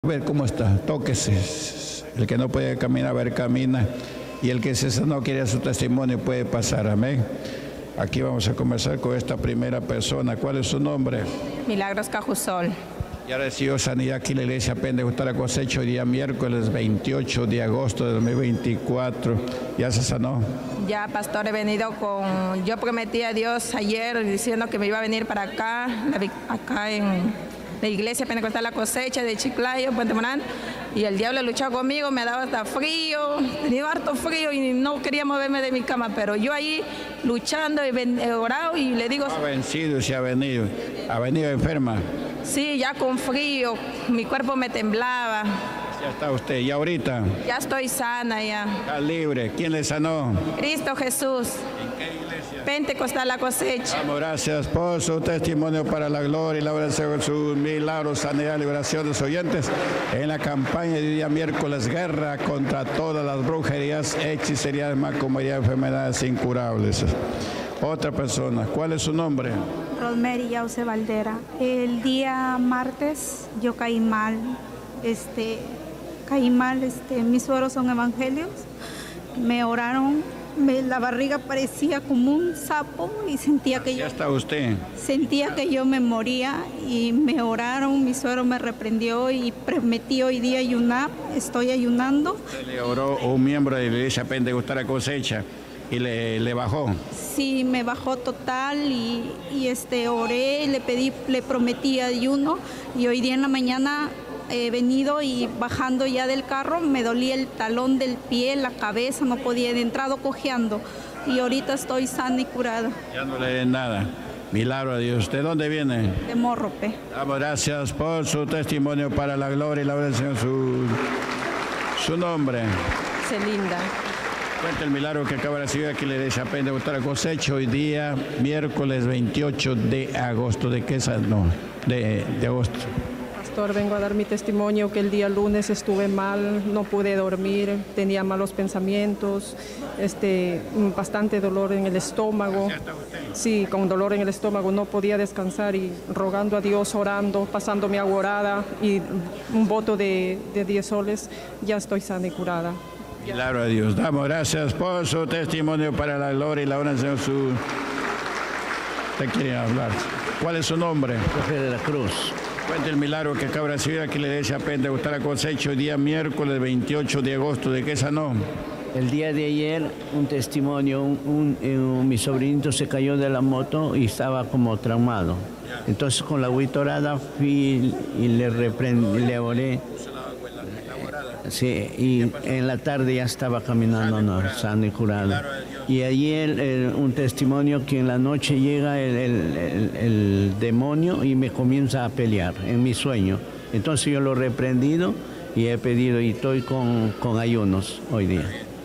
ver cómo está, tóquese. El que no puede caminar, a ver, camina. Y el que no quiere su testimonio puede pasar, amén. Aquí vamos a conversar con esta primera persona. ¿Cuál es su nombre? Milagros Cajusol. Ya recibió sanidad aquí en la iglesia Pentecostal Cosecha, hoy día miércoles 28 de agosto de 2024. ¿Ya se sanó? Ya, pastor, he venido con... Yo prometí a Dios ayer diciendo que me iba a venir para acá, acá en la iglesia Pentecostal La Cosecha de Chiclayo, Puente Morán. Y el diablo luchó conmigo, me ha dado hasta frío, tenía harto frío y no quería moverme de mi cama. Pero yo ahí luchando, he orado y le digo... Ha vencido, se ha venido enferma. Sí, ya con frío, mi cuerpo me temblaba. Ya está usted, ¿y ahorita? Ya estoy sana ya. Está libre. ¿Quién le sanó? Cristo Jesús. ¿En qué iglesia? Pentecostal La Cosecha. Damos gracias por su testimonio para la gloria y la oración de sus milagros, sanidad, liberación de los oyentes. En la campaña de día miércoles, guerra contra todas las brujerías, hechicerías, macumería, enfermedades incurables. Otra persona, ¿cuál es su nombre? Rosemary Yause Valdera. El día martes yo caí mal, mis sueros son evangelios, me oraron, la barriga parecía como un sapo y sentía que ¿Ya está usted? Sentía que yo me moría y me oraron, mi suero me reprendió y prometí hoy día ayunar, estoy ayunando. ¿Usted le oró un miembro de la iglesia Pentecostal Cosecha y le bajó? Sí, me bajó total y oré, le prometí ayuno y hoy día en la mañana he venido y bajando ya del carro me dolía el talón del pie, la cabeza, no podía, he entrado cojeando y ahorita estoy sana y curada. Ya no le den nada. Milagro a Dios. ¿De dónde viene? De Morrope. Damos gracias por su testimonio para la gloria y la oración. Su nombre. Celinda. Cuenta el milagro que acaba de recibir aquí en la iglesia Pentecostal Cosecha hoy día, miércoles 28 de agosto. ¿De qué no? De agosto. Pastor, vengo a dar mi testimonio que el día lunes estuve mal, no pude dormir, tenía malos pensamientos, bastante dolor en el estómago. Sí, con dolor en el estómago, no podía descansar y rogando a Dios, orando, pasando mi agua orada y un voto de 10 soles, ya estoy sana y curada. Milagro a Dios. Damos gracias por su testimonio para la gloria y la oración. ¿Te quieren hablar? ¿Cuál es su nombre? José de la Cruz. Cuenta el milagro que acaba de recibir aquí en la iglesia Pentecostal Cosecha hoy día miércoles 28 de agosto. ¿De qué sanó? El día de ayer, un testimonio, mi sobrinito se cayó de la moto y estaba como traumado. Entonces con la agüita orada fui y le oré. Sí, y en la tarde ya estaba caminando sano y curado. Y ayer un testimonio que en la noche llega el demonio y me comienza a pelear en mi sueño. Entonces yo lo he reprendido y he pedido y estoy con ayunos hoy día.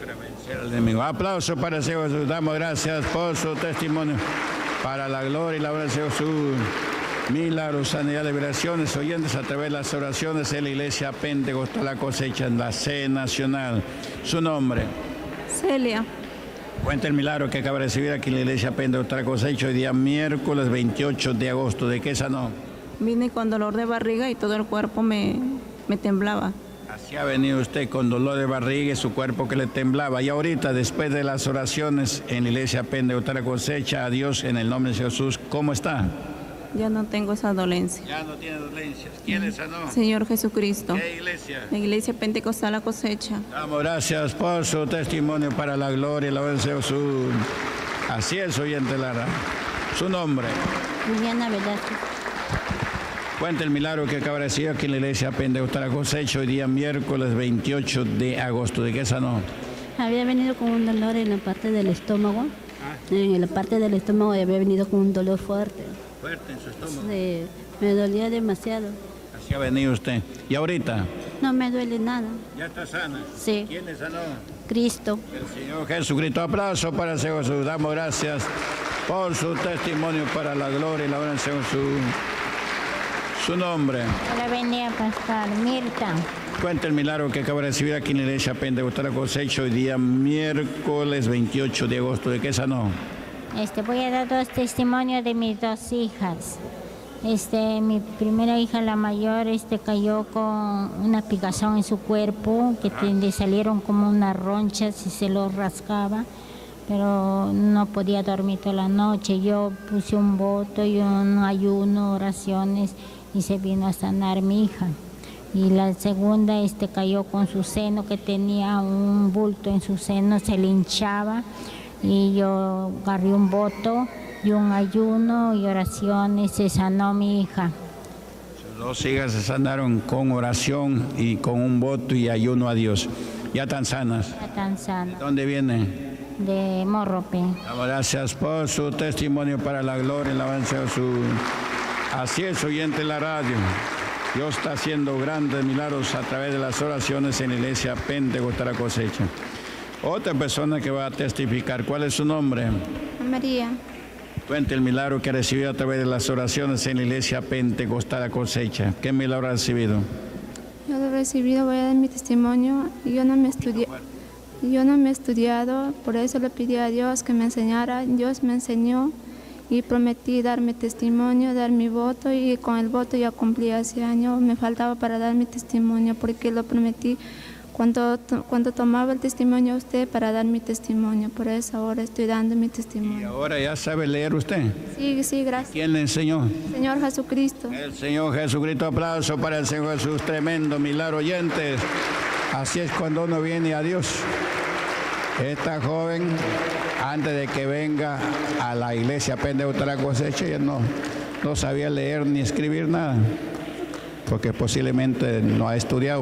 Aplauso para Jesús. Damos gracias por su testimonio para la gloria y la oración de Jesús. Milagros, sanidad, liberaciones, oyentes a través de las oraciones de la iglesia Pentecostal La Cosecha en la sede nacional. Su nombre. Celia. Cuenta el milagro que acaba de recibir aquí en la iglesia Pentecostal La Cosecha hoy día miércoles 28 de agosto. ¿De qué sanó? Vine con dolor de barriga y todo el cuerpo me temblaba. Así ha venido usted con dolor de barriga y su cuerpo que le temblaba. Y ahorita, después de las oraciones en la iglesia Pentecostal La Cosecha, a Dios en el nombre de Jesús, ¿cómo está? Ya no tengo esa dolencia. Ya no tiene dolencias. ¿Quién le sanó? Señor Jesucristo. ¿Qué iglesia? La iglesia Pentecostal La Cosecha. Damos gracias por su testimonio para la gloria y la oración de Jesús. Así es, oyente Lara. Su nombre. Liliana Velázquez. Cuenta el milagro que acaba de decir aquí en la iglesia Pentecostal La Cosecha hoy día miércoles 28 de agosto. ¿De qué sanó? Había venido con un dolor en la parte del estómago. En la parte del estómago había venido con un dolor fuerte. ¿Fuerte en su estómago? Sí, me dolía demasiado. Así ha venido usted. ¿Y ahorita? No me duele nada. ¿Ya está sana? Sí. ¿Quién le sanó? Cristo. El Señor Jesucristo. Aplauso para el Señor Jesús. Damos gracias por su testimonio para la gloria y la oración de Jesús. Su nombre. Hola, bendiga, pastor. Mirta. Cuenta el milagro que acaba de recibir aquí en la iglesia Pentecostal La Cosecha hoy día miércoles 28 de agosto. ¿De qué sanó? Voy a dar 2 testimonios de mis 2 hijas. Mi primera hija, la mayor, cayó con una picazón en su cuerpo, que le salieron como unas ronchas y se lo rascaba, pero no podía dormir toda la noche. Yo puse un voto y un ayuno, oraciones, y se vino a sanar mi hija. Y la segunda cayó con su seno, que tenía un bulto en su seno, se le hinchaba, y yo agarré un voto y un ayuno y oraciones, se sanó mi hija. Sus dos hijas se sanaron con oración y con un voto y ayuno a Dios. ¿Ya están sanas? Ya están sanas. ¿De dónde vienen? De Morrope. Gracias por su testimonio para la gloria y la alabanza de su... Así es, oyente de la radio. Dios está haciendo grandes milagros a través de las oraciones en la iglesia Pentecostal La Cosecha. Otra persona que va a testificar, ¿cuál es su nombre? María. Cuente el milagro que ha recibido a través de las oraciones en la iglesia Pentecostal La Cosecha. ¿Qué milagro ha recibido? Yo lo he recibido, voy a dar mi testimonio. Yo no me he estudiado, por eso le pedí a Dios que me enseñara. Dios me enseñó y prometí dar mi testimonio, dar mi voto, y con el voto ya cumplí hace años. Me faltaba para dar mi testimonio porque lo prometí cuando tomaba el testimonio a usted para dar mi testimonio. Por eso ahora estoy dando mi testimonio. ¿Y ahora ya sabe leer usted? Sí, gracias. ¿Quién le enseñó? Señor Jesucristo. El Señor Jesucristo. Aplauso para el Señor Jesús. Tremendo milagro, oyentes. Así es cuando uno viene a Dios. Esta joven, antes de que venga a la iglesia Pentecostal La Cosecha, ella no sabía leer ni escribir nada, porque posiblemente no ha estudiado.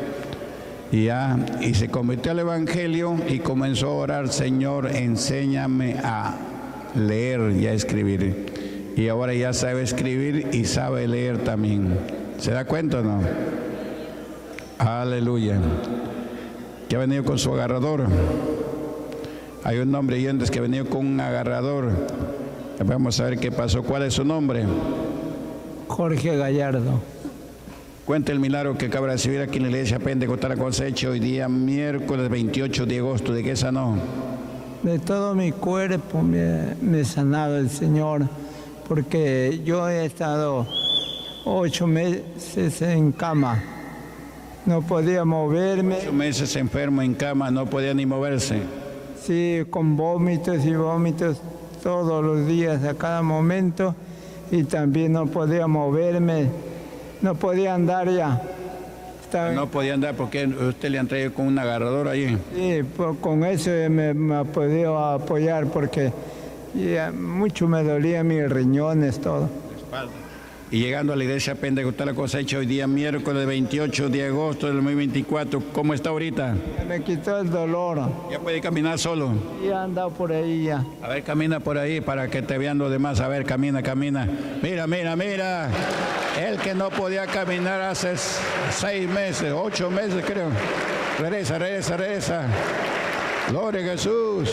Y se convirtió al Evangelio y comenzó a orar: Señor, enséñame a leer y a escribir. Y ahora ya sabe escribir y sabe leer también. ¿Se da cuenta o no? Aleluya. Que ha venido con su agarrador. Hay un hombre oyentes que ha venido con un agarrador. Vamos a ver qué pasó. ¿Cuál es su nombre? Jorge Gallardo. Cuenta el milagro que acaba de recibir aquí en la iglesia Pentecostal La Cosecha hoy día, miércoles 28 de agosto. ¿De qué sanó? De todo mi cuerpo me ha sanado el Señor, porque yo he estado 8 meses en cama. No podía moverme. 8 meses enfermo en cama, no podía ni moverse. Sí, con vómitos y vómitos todos los días, a cada momento, y también no podía moverme, no podía andar ya. No podía andar porque usted le han traído con un agarrador ahí. Sí, con eso me ha podido apoyar, porque mucho me dolía mis riñones, todo. La espalda. Y llegando a la iglesia Pentecostal La Cosecha hoy día, miércoles 28 de agosto del 2024, ¿cómo está ahorita? Me quitó el dolor. ¿Ya puede caminar solo? Ya he andado por ahí ya. A ver, camina por ahí para que te vean los demás. A ver, camina. Mira. El que no podía caminar hace 6 meses, 8 meses creo. Regresa. Gloria a Jesús.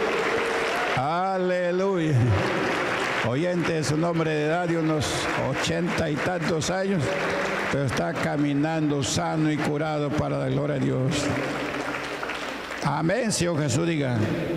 Aleluya. Oyente, su nombre de edad de unos 80 y tantos años, pero está caminando sano y curado para la gloria de Dios. Amén, Señor Jesús, diga.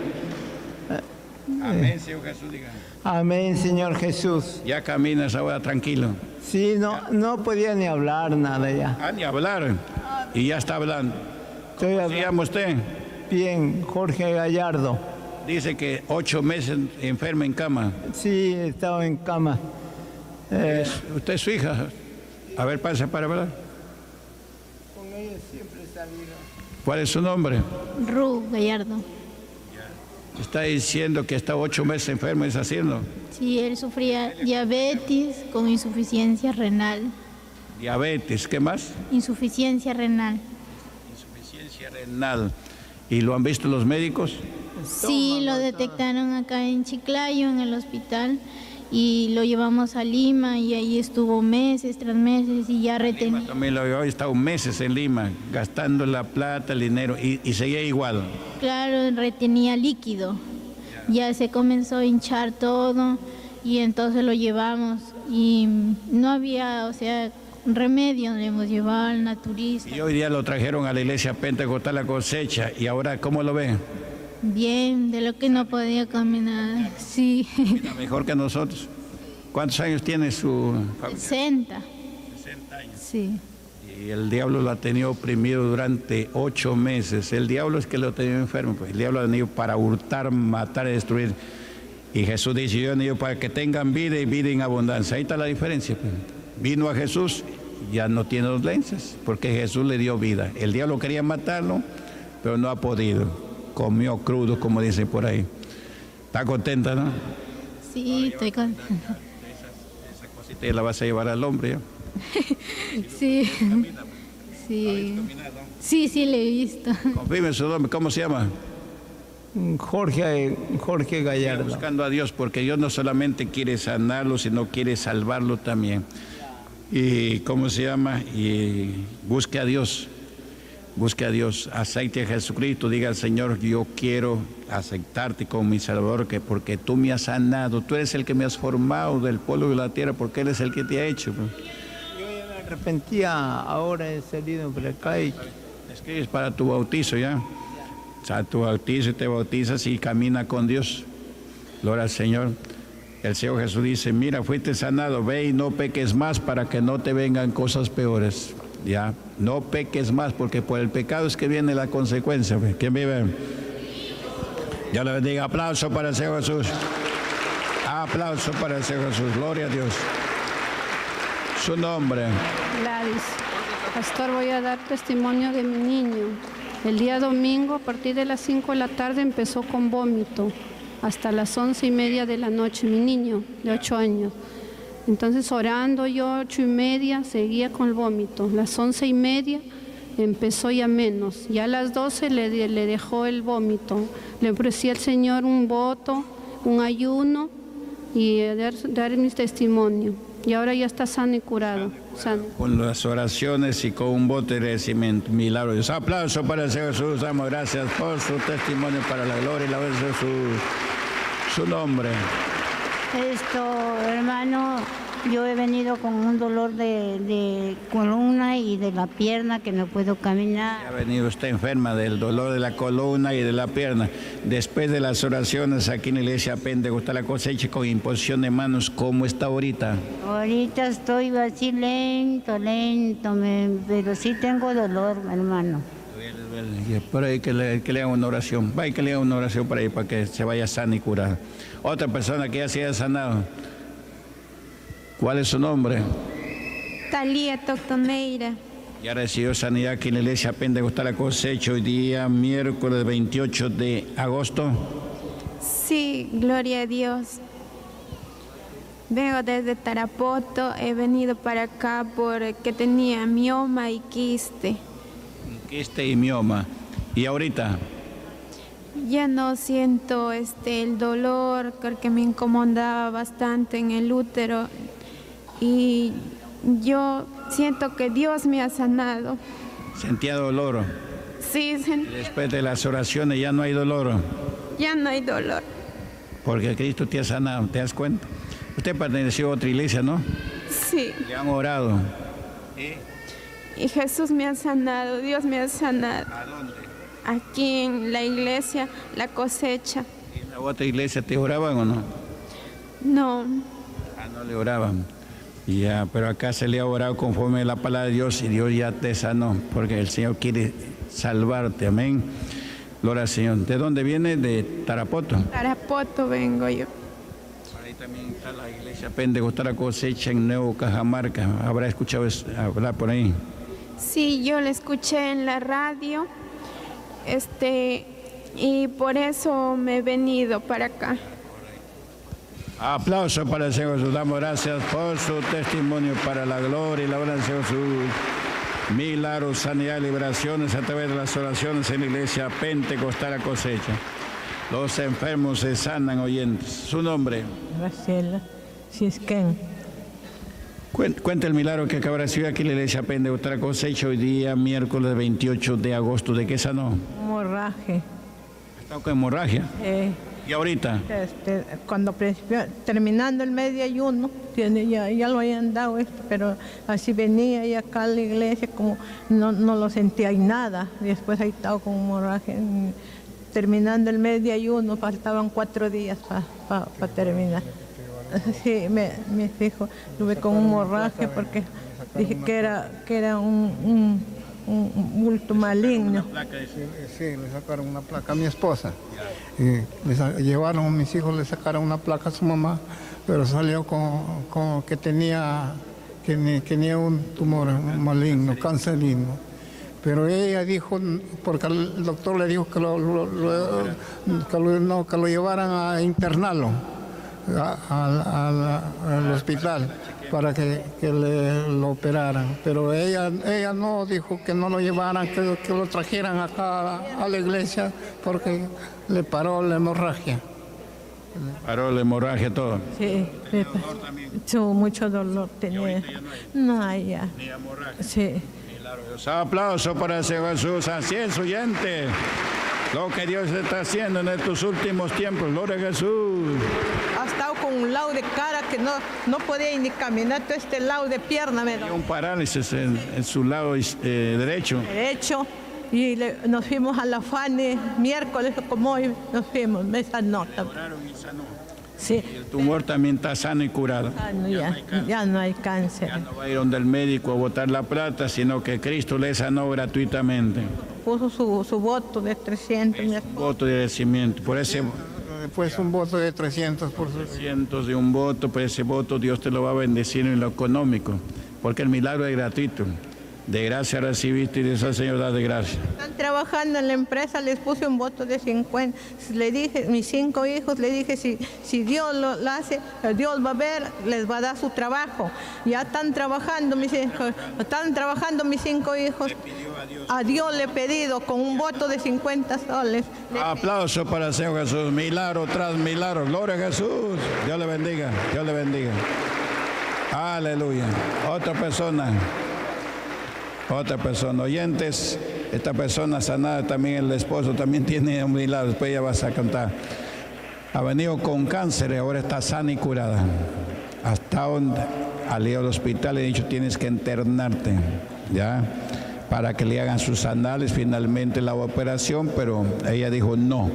Amén, Señor Jesús, diga. Amén, Señor Jesús. Ya caminas ahora tranquilo. Sí, no podía ni hablar nada ya. Ni hablar. Y ya está hablando. ¿Cómo se llama usted? Bien, Jorge Gallardo. Dice que 8 meses enfermo en cama. Sí, he estado en cama. ¿Usted es su hija? A ver, pase para hablar. Con ella siempre he salido. ¿Cuál es su nombre? Ru Gallardo. Está diciendo que está 8 meses enfermo, ¿es haciendo? Sí, él sufría diabetes con insuficiencia renal. Diabetes, ¿qué más? Insuficiencia renal. Insuficiencia renal. ¿Y lo han visto los médicos? Sí, lo detectaron acá en Chiclayo, en el hospital, y lo llevamos a Lima, y ahí estuvo meses tras meses, y ya retenía. También lo había estado meses en Lima, gastando la plata, el dinero, y seguía igual. Claro, retenía líquido. Ya se comenzó a hinchar todo, y entonces lo llevamos, y no había, remedio, le hemos llevado al naturista. Y hoy día lo trajeron a la iglesia Pentecostal La Cosecha, y ahora, ¿cómo lo ve? Bien, de lo que no podía caminar, sí. Mejor que nosotros. ¿Cuántos años tiene su familia? 60. 60 años. Sí. Y el diablo lo ha tenido oprimido durante 8 meses. El diablo es que lo ha tenido enfermo, pues. El diablo ha venido para hurtar, matar y destruir. Y Jesús dice, yo he venido para que tengan vida y vida en abundancia. Ahí está la diferencia, pues. Vino a Jesús, ya no tiene dolencias, porque Jesús le dio vida. El diablo quería matarlo, pero no ha podido. Comió crudo, como dicen por ahí. ¿Está contenta, no? Sí, estoy contenta. Esa cosita la vas a llevar al hombre, ¿ya? Sí. Sí. Sí, le he visto. Confirme su nombre, ¿cómo se llama? Jorge Gallardo. Buscando a Dios, porque Dios no solamente quiere sanarlo, sino quiere salvarlo también. Y ¿cómo se llama? Y busque a Dios. Busque a Dios, aceite a Jesucristo, diga al Señor, yo quiero aceptarte como mi Salvador, que porque tú me has sanado, tú eres el que me has formado del polvo de la tierra, porque eres el que te ha hecho. Yo ya me arrepentía, ahora he salido por acá y... Escribes para tu bautizo ya. O sea, tu bautizo y te bautizas y camina con Dios. Gloria al Señor. El Señor Jesús dice, mira, fuiste sanado, ve y no peques más para que no te vengan cosas peores. Ya, no peques más, porque por el pecado es que viene la consecuencia. ¿Quién vive? Dios le bendiga. Aplauso para el Señor Jesús. Aplauso para el Señor Jesús. Gloria a Dios. Su nombre. Gladys. Pastor, voy a dar testimonio de mi niño. El día domingo, a partir de las 5 de la tarde, empezó con vómito. Hasta las 11:30 de la noche, mi niño de 8 años. Entonces orando yo 8:30, seguía con el vómito. Las 11:30 empezó ya menos. Ya a las 12 le dejó el vómito. Le ofrecí al Señor un voto, un ayuno y dar mi testimonio. Y ahora ya está sano y curado. Sano. Con las oraciones y con un voto de agradecimiento, milagro. Aplauso para el Señor Jesús. Damos gracias por su testimonio para la gloria y la belleza de su nombre. Hermano, yo he venido con un dolor de columna y de la pierna que no puedo caminar. Ha venido usted enferma del dolor de la columna y de la pierna. Después de las oraciones aquí en la iglesia Pentecostal La Cosecha con imposición de manos, ¿cómo está ahorita? Ahorita estoy así lento, pero sí tengo dolor, hermano. Por ahí que le hagan una oración. Vaya que le hagan una oración por ahí para que se vaya sana y curada. Otra persona que ya se haya sanado. ¿Cuál es su nombre? Talía Toctoneira. Ya recibió sanidad aquí en la iglesia Pentecostal La Cosecha hoy día, miércoles 28 de agosto. Sí, gloria a Dios. Vengo desde Tarapoto, he venido para acá porque tenía mioma y quiste. Quiste y mioma. ¿Y ahorita? Ya no siento el dolor porque me incomodaba bastante en el útero y yo siento que Dios me ha sanado. ¿Sentía dolor? Sí, Después de las oraciones ya no hay dolor. Ya no hay dolor. Porque Cristo te ha sanado, ¿te das cuenta? Usted perteneció a otra iglesia, ¿no? Sí. Le han orado. Y Jesús me ha sanado, Dios me ha sanado. ¿A dónde? Aquí en la iglesia La Cosecha. ¿Y en la otra iglesia te oraban o no? No. No le oraban. Ya, pero acá se le ha orado conforme a la palabra de Dios y Dios ya te sanó, porque el Señor quiere salvarte, amén. Gloria al Señor. ¿De dónde viene? De Tarapoto. Tarapoto vengo yo. Por ahí también está la iglesia Pentecostal La Cosecha en Nuevo Cajamarca. ¿Habrá escuchado hablar por ahí? Sí, yo le escuché en la radio, y por eso me he venido para acá. Aplauso para el Señor Jesús. Damos gracias por su testimonio para la gloria y la honra del Señor Jesús. Milagros, sanidad, liberaciones a través de las oraciones en la iglesia Pentecostal La Cosecha. Los enfermos se sanan oyentes. ¿Su nombre? Graciela Cisquén. Cuenta el milagro que acaba de recibir aquí en la iglesia Pentecostal La Cosecha hoy día, miércoles 28 de agosto. ¿De qué sanó? Hemorragia. ¿Está con hemorragia? ¿Y ahorita? Cuando terminando el mes de ayuno, ya lo habían dado pero así venía y acá a la iglesia como no lo sentía y nada. Y después ahí estaba con hemorragia. Terminando el mes de ayuno, faltaban 4 días para terminar. Sí, mis hijos, tuve con un hemorragia porque dije que era un bulto maligno. Sí, le sacaron una placa a mi esposa. Llevaron a mis hijos, le sacaron una placa a su mamá, pero salió con que tenía un tumor maligno, cancerígeno. Pero ella dijo, porque el doctor le dijo que lo llevaran a internarlo al hospital para que lo operaran. Pero ella no, dijo que no lo llevaran, que lo trajeran acá a la iglesia porque le paró la hemorragia. Paró la hemorragia todo. Sí, mucho dolor tenía. No, ya. Ni hemorragia. Sí. Aplauso para el Señor Jesús. Así es, oyente. Lo que Dios está haciendo en estos últimos tiempos. Gloria a Jesús. Ha estado con un lado de cara que no podía ni caminar, todo este lado de pierna. Tenía un parálisis en su lado derecho. Derecho. Y nos fuimos a la FANE miércoles, como hoy nos fuimos, me sanó. Sí. Y el tumor también está sano y curado. Ya no hay cáncer. Ya no va a ir donde el médico a botar la plata, sino que Cristo le sanó gratuitamente. Puso su voto de 300. Un voto de agradecimiento. Por ese, pues un voto de 300 por 300 de un voto, por ese voto Dios te lo va a bendecir en lo económico, porque el milagro es gratuito. De gracia recibiste y Dios al Señor da de gracia. Están trabajando en la empresa, les puse un voto de 50. Le dije, mis 5 hijos, le dije, si Dios lo hace, Dios va a ver, les va a dar su trabajo. Ya están trabajando mis hijos, mis 5 hijos. A Dios le he pedido con un voto de 50 soles. Aplauso para el Señor Jesús, milagro tras milagro. Gloria a Jesús. Dios le bendiga, Dios le bendiga. Aleluya. Otra persona, oyentes, esta persona sanada también, el esposo también tiene un milagro, después ella va a contar. Ha venido con cáncer y ahora está sana y curada. Hasta donde al ir al hospital le he dicho, tienes que internarte, ¿ya? Para que le hagan sus análisis, finalmente la operación, pero ella dijo, no.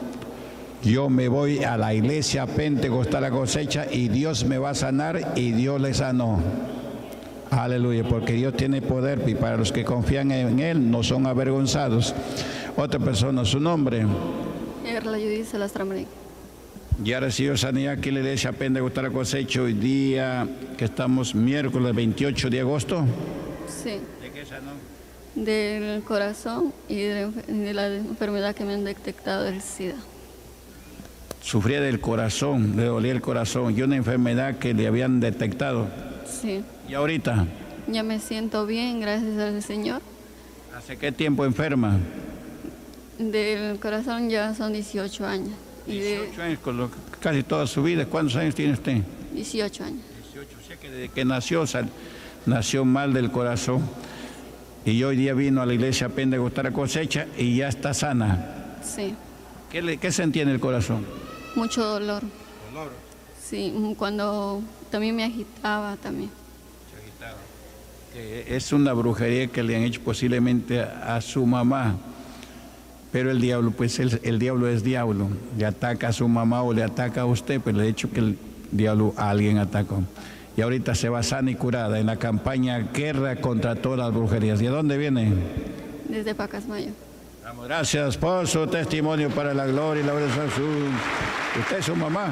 Yo me voy a la iglesia Pentecostal La Cosecha y Dios me va a sanar, y Dios le sanó. Aleluya, porque Dios tiene poder y para los que confían en Él no son avergonzados. Otra persona, su nombre. Erla Judith Salastramaré. Ya recibió sanidad aquí en la iglesia Pentecostal La Cosecha hoy día, que estamos miércoles 28 de agosto. Sí. ¿De qué sanó? Del corazón y de la enfermedad que me han detectado del SIDA. Sufría del corazón, le dolía el corazón y una enfermedad que le habían detectado. Sí. ¿Y ahorita? Ya me siento bien, gracias al Señor. ¿Hace qué tiempo enferma? Del corazón ya son 18 años. 18 años, casi toda su vida. ¿Cuántos años tiene usted? 18 años. 18, o sea que desde que nació mal del corazón. Y hoy día vino a la iglesia Pentecostal La Cosecha y ya está sana. Sí. ¿Qué sentía en el corazón? Mucho dolor. ¿Dolor? Sí, cuando también me agitaba también. Se agitaba. Es una brujería que le han hecho posiblemente a su mamá. Pero el diablo, pues el diablo es diablo. Le ataca a su mamá o le ataca a usted, pero le he dicho que el diablo a alguien atacó. Y ahorita se va sana y curada en la campaña Guerra contra todas las brujerías. ¿Y de dónde viene? Desde Pacasmayo. Vamos, gracias por su testimonio para la gloria y la obra de Jesús. ¿Usted es su mamá?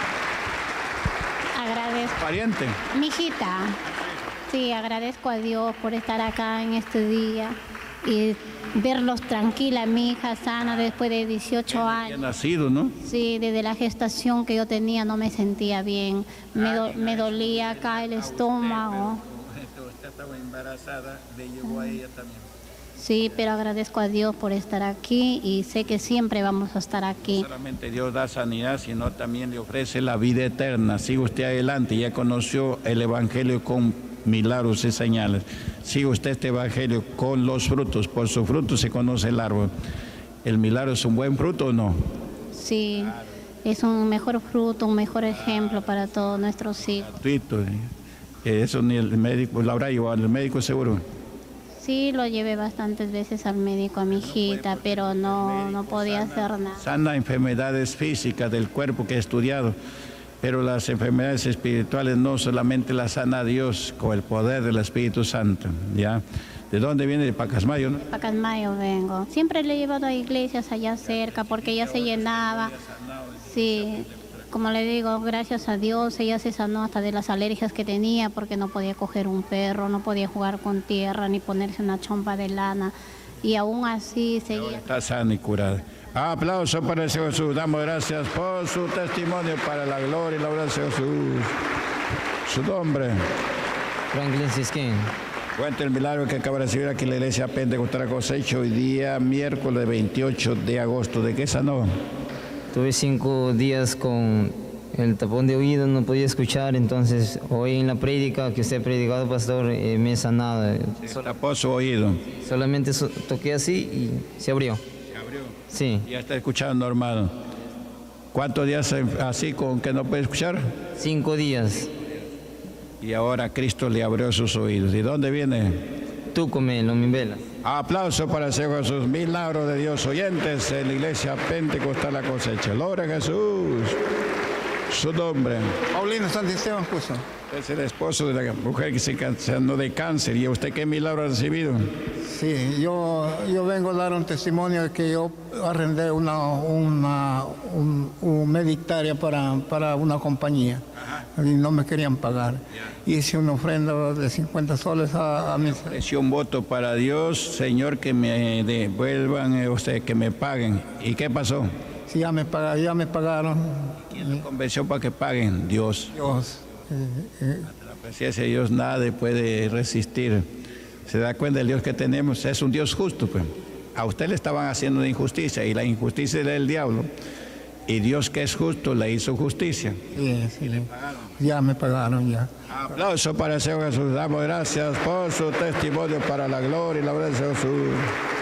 Agradezco. ¿Pariente? Mi hijita. Sí, agradezco a Dios por estar acá en este día y verlos tranquila, mi hija sana después de 18 años. Ha nacido, ¿no? Sí, desde la gestación que yo tenía no me sentía bien. Me dolía acá el estómago. Usted estaba embarazada, le llegó a ella también. Sí, pero agradezco a Dios por estar aquí y sé que siempre vamos a estar aquí. No solamente Dios da sanidad, sino también le ofrece la vida eterna. Sigue usted adelante, ya conoció el Evangelio con milagros y señales. Sigue usted este Evangelio con los frutos, por sus frutos se conoce el árbol. ¿El milagro es un buen fruto o no? Sí, es un mejor fruto, un mejor ejemplo para todos nuestros hijos. Gratuito, eso ni el médico, ¿lo habrá llevado al médico seguro? Sí, lo llevé bastantes veces al médico a mi hijita, pero no podía hacer nada. Sana enfermedades físicas del cuerpo que he estudiado. Pero las enfermedades espirituales no solamente las sana Dios con el poder del Espíritu Santo, ¿ya? ¿De dónde viene? De Pacasmayo, ¿no? Pacasmayo vengo. Siempre le he llevado a iglesias allá cerca porque ya se llenaba. Sí, como le digo, gracias a Dios ella se sanó hasta de las alergias que tenía porque no podía coger un perro, no podía jugar con tierra ni ponerse una chompa de lana. Y aún así seguía. Está sana y curada. Aplauso para el Señor Jesús. Damos gracias por su testimonio para la gloria y la obra del Señor Jesús. Su nombre. Franklin Siskin. Cuenta el milagro que acaba de recibir aquí en la iglesia Pentecostal Cosecha hoy día, miércoles 28 de agosto. ¿De qué sanó? Tuve 5 días con el tapón de oído, no podía escuchar, entonces hoy en la prédica que usted ha predicado, pastor, me he sanado. Tapó su oído. Solamente toqué así y se abrió. ¿Se abrió? Sí. Ya está escuchando normal. ¿Cuántos días así con que no puede escuchar? 5 días. Y ahora Cristo le abrió sus oídos. ¿Y dónde viene? Tucumán, Lomimbela. Aplauso para el Señor Jesús. Milagro de Dios. Oyentes en la iglesia Pentecostal La Cosecha. Gloria a Jesús. Su nombre. Paulino Santisteban puso. Es el esposo de la mujer que se sanó de cáncer. ¿Y usted qué milagro ha recibido? Sí, yo vengo a dar un testimonio de que yo arrendé una hectárea para una compañía. Ajá. Y no me querían pagar. Yeah. Hice una ofrenda de 50 soles a mi... Ofreció un voto para Dios, Señor, que me devuelvan, que me paguen. ¿Y qué pasó? Sí, ya me pagaron. ¿Quién lo convenció para que paguen? Dios. Dios. Ante la presencia de Dios nadie puede resistir. Se da cuenta del Dios que tenemos, es un Dios justo. Pues. A usted le estaban haciendo una injusticia y la injusticia era del diablo. Y Dios que es justo le hizo justicia. Sí, ya me pagaron ya. Aplauso para el Señor Jesús. Damos gracias por su testimonio para la gloria y la obra del Señor Jesús.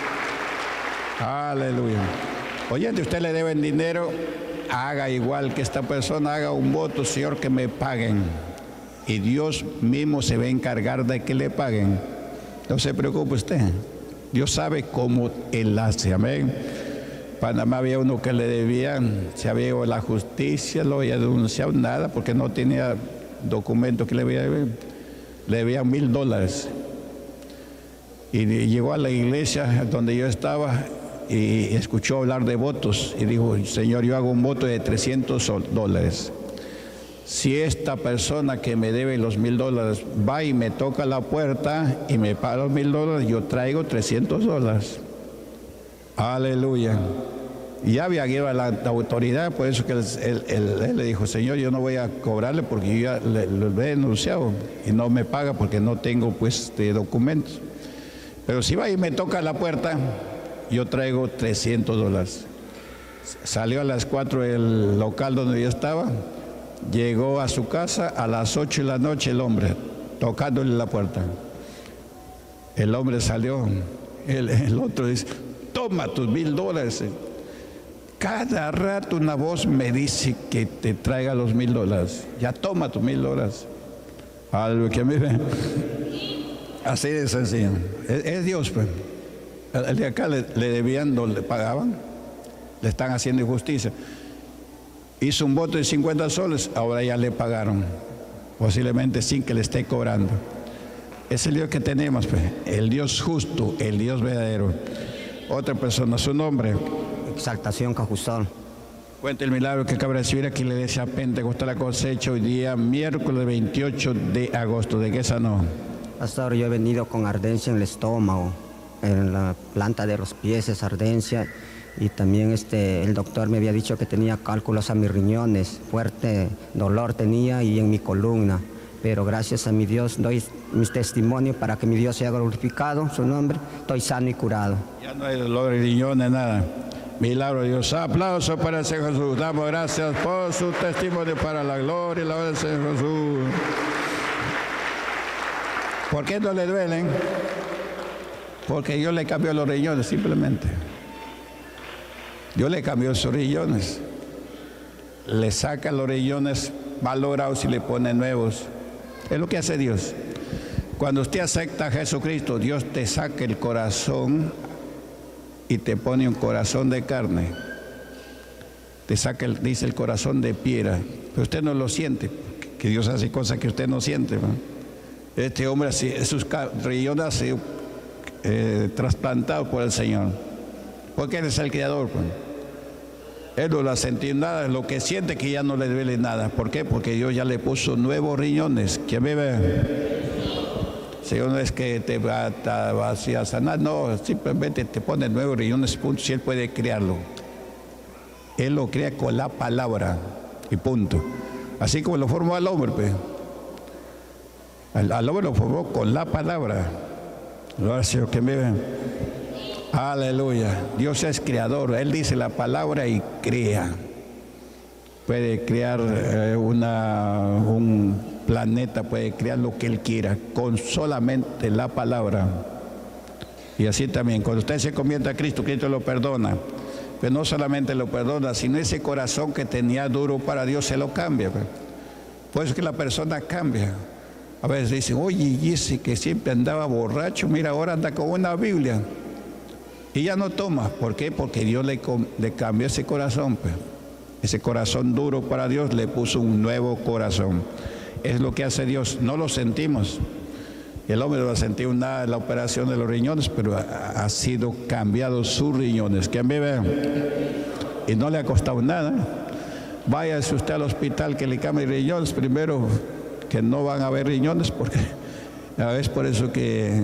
Aleluya. Oyente, usted le deben dinero, haga igual que esta persona, haga un voto, Señor, que me paguen. Y Dios mismo se va a encargar de que le paguen. No se preocupe usted. Dios sabe cómo Él hace. Amén. Panamá había uno que le debían, se había ido a la justicia, lo había denunciado, nada, porque no tenía documento que le debían $1,000. Y llegó a la iglesia donde yo estaba y escuchó hablar de votos y dijo, Señor, yo hago un voto de $300. Si esta persona que me debe los $1,000 va y me toca la puerta y me paga los $1,000, yo traigo $300. Aleluya. Y ya había ido a la autoridad, por eso que él le dijo, Señor, yo no voy a cobrarle porque yo ya le he denunciado y no me paga porque no tengo pues documentos. Pero si va y me toca la puerta, yo traigo $300. Salió a las 4 del local donde yo estaba, llegó a su casa a las 8 de la noche el hombre, tocándole la puerta. El hombre salió, el otro dice, toma tus $1,000. Cada rato una voz me dice que te traiga los $1,000. Ya toma tus $1,000. Algo que mire, así de sencillo. Es Dios, pues. El de acá le debían, no le pagaban, le están haciendo injusticia. Hizo un voto de 50 soles, ahora ya le pagaron, posiblemente sin que le esté cobrando. Es el Dios que tenemos, pues, el Dios justo, el Dios verdadero. Otra persona, su nombre. Exaltación Cajustón. Cuenta el milagro que acaba de recibir aquí en la iglesia Pentecostal La Cosecha hoy día, miércoles 28 de agosto. ¿De qué sanó? Pastor, yo he venido con ardencia en el estómago, en la planta de los pies es ardencia, y también el doctor me había dicho que tenía cálculos a mis riñones, fuerte dolor tenía y en mi columna, pero gracias a mi Dios doy mis testimonios para que mi Dios sea glorificado, su nombre, estoy sano y curado. Ya no hay dolor de riñones, nada. Milagro de Dios. Aplauso para el Señor Jesús. Damos gracias por su testimonio para la gloria y la obra del Señor Jesús. ¿Por qué no le duelen? Porque yo le cambio los riñones, simplemente. Yo le cambio sus riñones. Le saca los riñones valorados y le pone nuevos. Es lo que hace Dios. Cuando usted acepta a Jesucristo, Dios te saca el corazón y te pone un corazón de carne. Te saca, dice, el corazón de piedra. pero usted no lo siente, que Dios hace cosas que usted no siente, ¿no? Este hombre, sus riñones han sido trasplantados por el Señor, porque Él es el Creador, pues. Él no lo ha sentido nada, lo que siente que ya no le duele nada. ¿Por qué? Porque Dios ya le puso nuevos riñones. ¿Quién me ve? Si no es que te va a sanar, no, simplemente te pone nuevos riñones, punto, si Él puede crearlo. Él lo crea con la palabra y punto. Así como lo formó al hombre, pues. Al hombre lo formó con la palabra. Gracias, que me ven. Aleluya. Dios es creador. Él dice la palabra y crea. Puede crear un planeta, puede crear lo que Él quiera con solamente la palabra. Y así también, cuando usted se convierte a Cristo, Cristo lo perdona. Pero no solamente lo perdona, sino ese corazón que tenía duro para Dios se lo cambia. Por eso que la persona cambia. A veces dicen, oye, y ese que siempre andaba borracho, mira, ahora anda con una Biblia. Y ya no toma. ¿Por qué? Porque Dios le cambió ese corazón, pues. Ese corazón duro para Dios le puso un nuevo corazón. Es lo que hace Dios. No lo sentimos. El hombre no ha sentido nada en la operación de los riñones, pero ha sido cambiado sus riñones. ¿Quién vive? Y no le ha costado nada. Váyase usted al hospital que le cambien riñones. Primero, que no van a haber riñones, porque es por eso que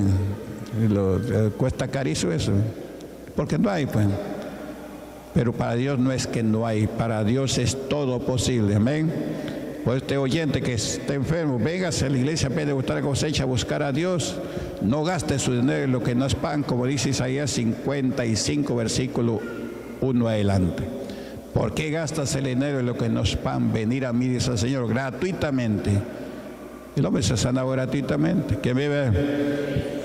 cuesta carísimo eso. Porque no hay, pues. Pero para Dios no es que no hay, para Dios es todo posible, amén. Pues este oyente que está enfermo, véngase a la iglesia, en vez de buscar cosecha, a buscar a Dios. No gaste su dinero en lo que no es pan, como dice Isaías 55, versículo 1 adelante. ¿Por qué gastas el dinero en lo que no es pan? Venir a mí, dice el Señor, gratuitamente. El hombre se sana gratuitamente. ¿Quién vive?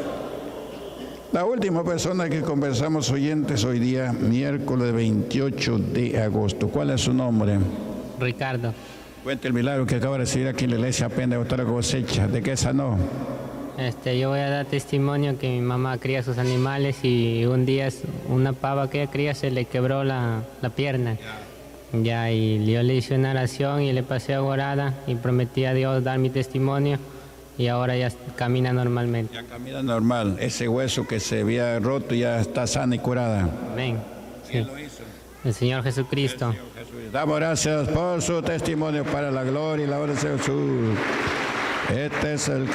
La última persona que conversamos, oyentes, hoy día, miércoles 28 de agosto. ¿Cuál es su nombre? Ricardo. Cuente el milagro que acaba de recibir aquí en la iglesia, apenas otra cosecha. ¿De qué sanó? Yo voy a dar testimonio que mi mamá cría sus animales y un día una pava que ella cría se le quebró la pierna. Ya, y yo le hice una oración y le pasé a orada y prometí a Dios dar mi testimonio. Y ahora ya camina normalmente. Ya camina normal. Ese hueso que se había roto ya está sana y curada. Amén. Sí. ¿Quién lo hizo? El Señor Jesucristo. Damos gracias por su testimonio para la gloria y la honra de Jesús. Este es el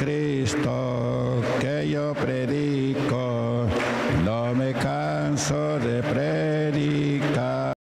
Cristo que yo predico. No me canso de predicar.